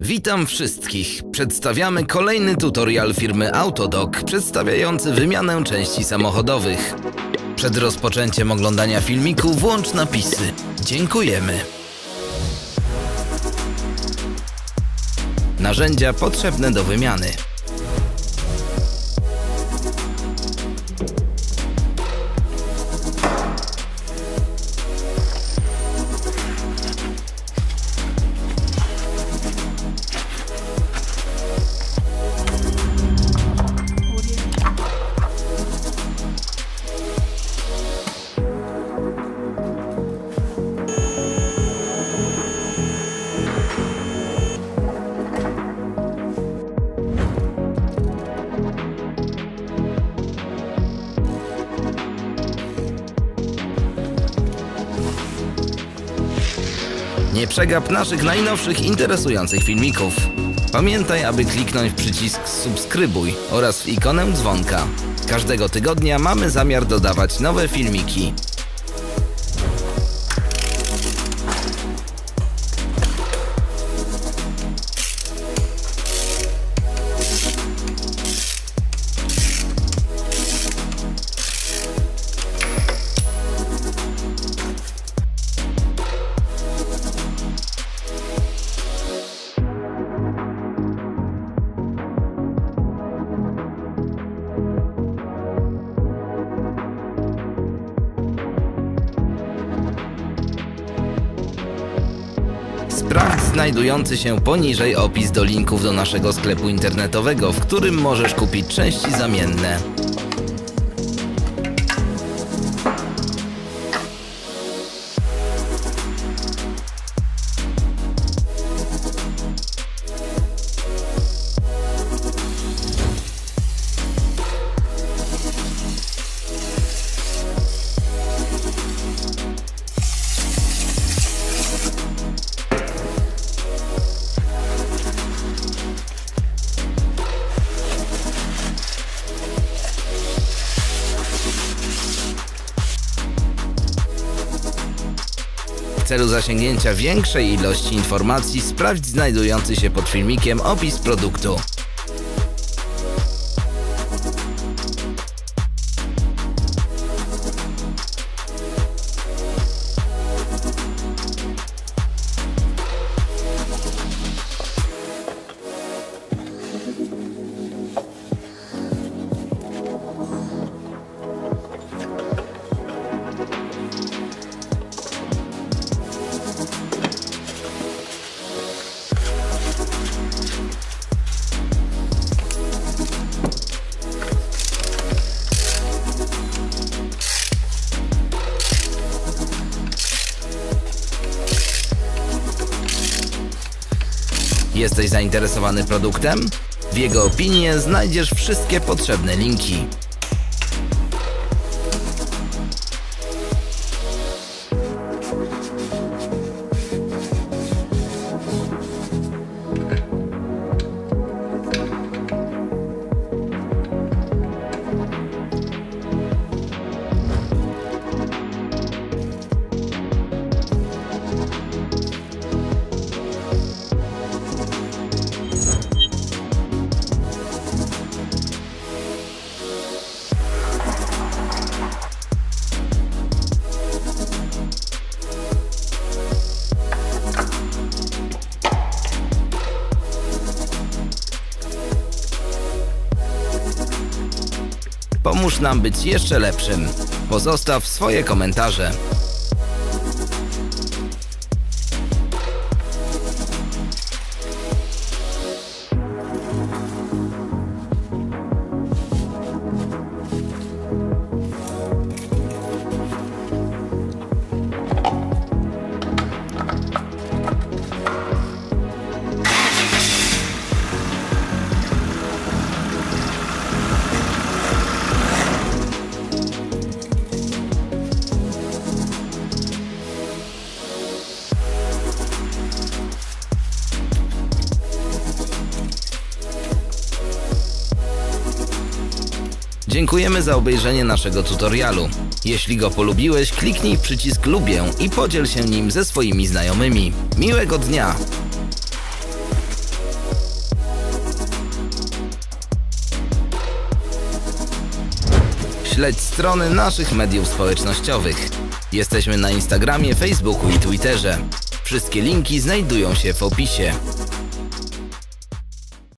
Witam wszystkich. Przedstawiamy kolejny tutorial firmy Autodoc przedstawiający wymianę części samochodowych. Przed rozpoczęciem oglądania filmiku włącz napisy. Dziękujemy. Narzędzia potrzebne do wymiany. Nie przegap naszych najnowszych interesujących filmików. Pamiętaj, aby kliknąć w przycisk subskrybuj oraz w ikonę dzwonka. Każdego tygodnia mamy zamiar dodawać nowe filmiki. Sprawdź znajdujący się poniżej opis do linków do naszego sklepu internetowego, w którym możesz kupić części zamienne. W celu zasięgnięcia większej ilości informacji sprawdź znajdujący się pod filmikiem opis produktu. Jesteś zainteresowany produktem? W jego opinie znajdziesz wszystkie potrzebne linki. Pomóż nam być jeszcze lepszym. Pozostaw swoje komentarze. Dziękujemy za obejrzenie naszego tutorialu. Jeśli go polubiłeś, kliknij w przycisk lubię i podziel się nim ze swoimi znajomymi. Miłego dnia! Śledź strony naszych mediów społecznościowych. Jesteśmy na Instagramie, Facebooku i Twitterze. Wszystkie linki znajdują się w opisie.